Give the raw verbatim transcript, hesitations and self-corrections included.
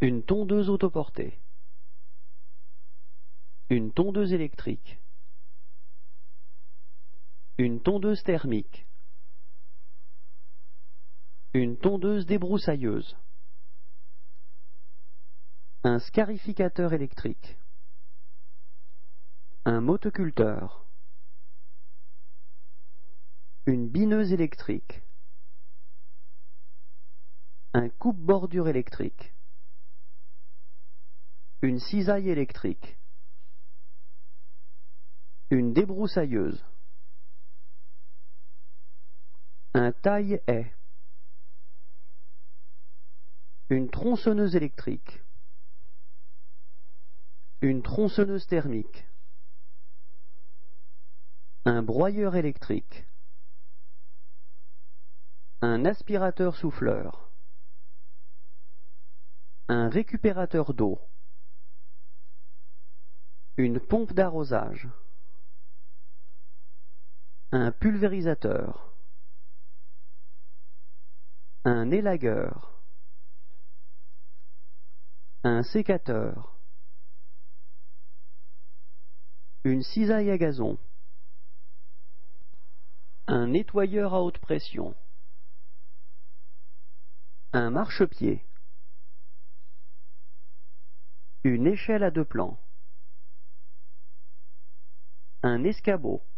Une tondeuse autoportée. Une tondeuse électrique. Une tondeuse thermique. Une tondeuse débroussailleuse. Un scarificateur électrique. Un motoculteur. Une bineuse électrique. Un coupe-bordure électrique. Une cisaille électrique. Une débroussailleuse. Un taille-haie. Une tronçonneuse électrique. Une tronçonneuse thermique. Un broyeur électrique. Un aspirateur souffleur. Un récupérateur d'eau. Une pompe d'arrosage. Un pulvérisateur. Un élagueur. Un sécateur. Une cisaille à gazon. Un nettoyeur à haute pression. Un marchepied. Une échelle à deux plans. Un escabeau.